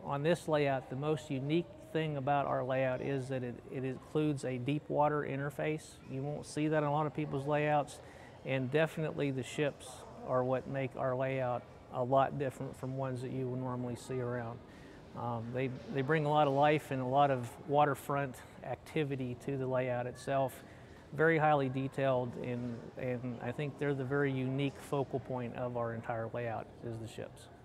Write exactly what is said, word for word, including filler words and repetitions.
on this layout, the most unique thing about our layout is that it, it includes a deep water interface. You won't see that in a lot of people's layouts, and definitely the ships are what make our layout a lot different from ones that you would normally see around. Um, they, they bring a lot of life and a lot of waterfront activity to the layout itself. Very highly detailed, and, and I think they're the very unique focal point of our entire layout is the ships.